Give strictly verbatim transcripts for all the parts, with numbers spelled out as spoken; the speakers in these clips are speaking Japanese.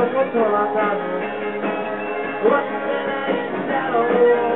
ことは多分忘れないんだろう。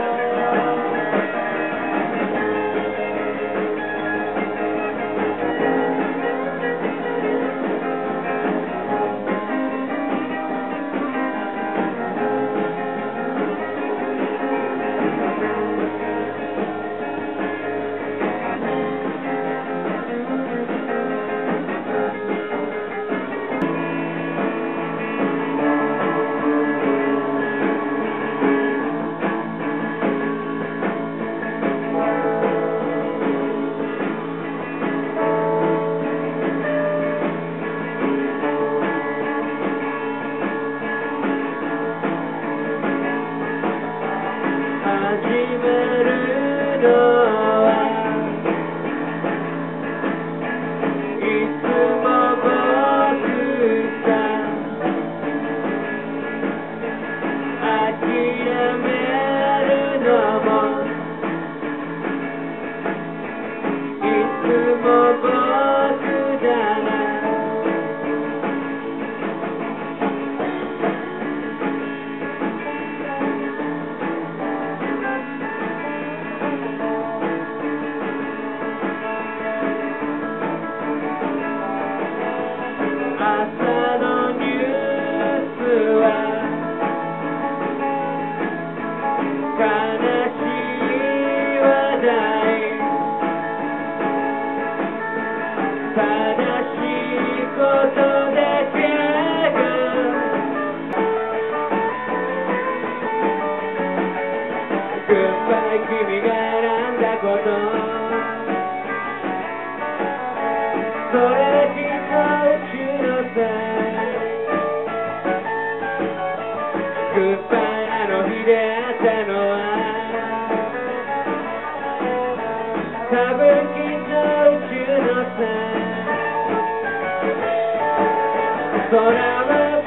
君が選んだことそれきっと宇宙のせいグッバイあの日であったのは多分きっと宇宙のせい空は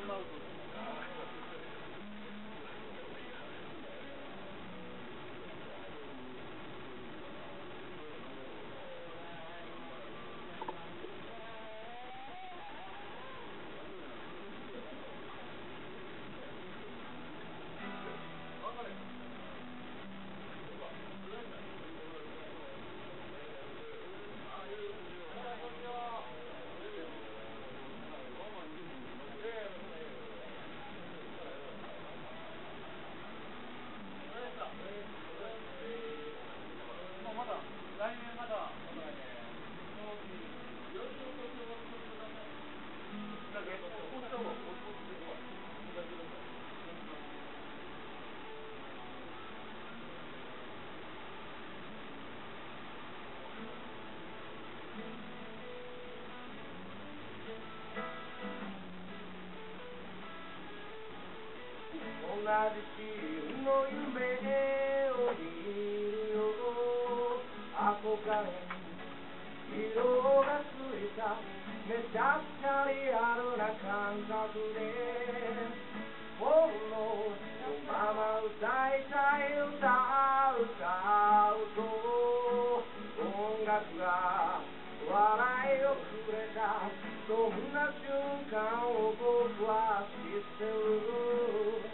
同じ日の夢を見るよ憧れに色がついためちゃくちゃリアルな感覚で本能のまま歌いたい歌う歌うと音楽が笑いをくれたそんな瞬間を僕は知ってる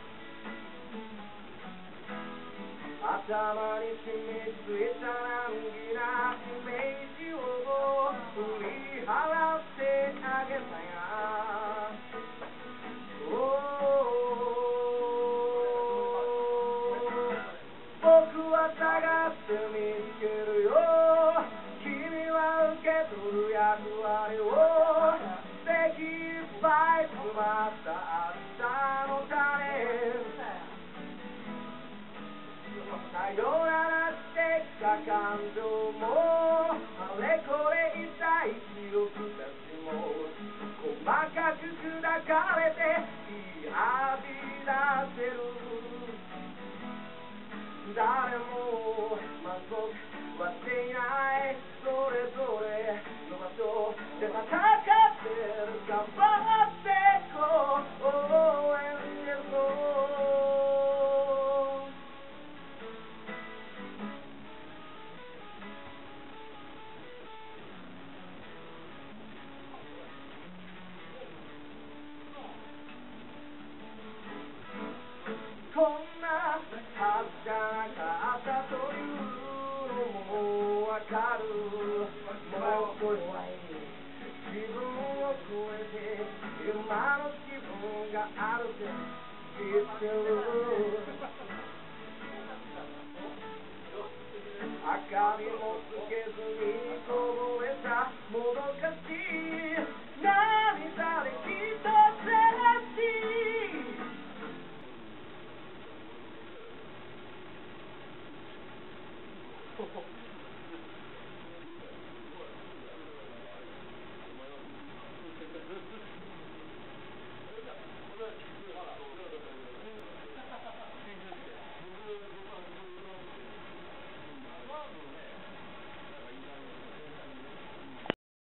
頭に染みついた難儀なイメージを振り払ってあげたや僕は探して見つけるよ君は受け取る役割を敵いっぱい詰まった明日の種さよならしてきた感情もあれこれ痛い記憶たちも細かく砕かれて言い浴び出せる誰も満足はしていないそれぞれの場所で戦ってる頑張ってこう応援してるのこんなはずじゃなかったというのもわかるもっと弱い自分を超えて今の自分があるって知ってる明かりもつ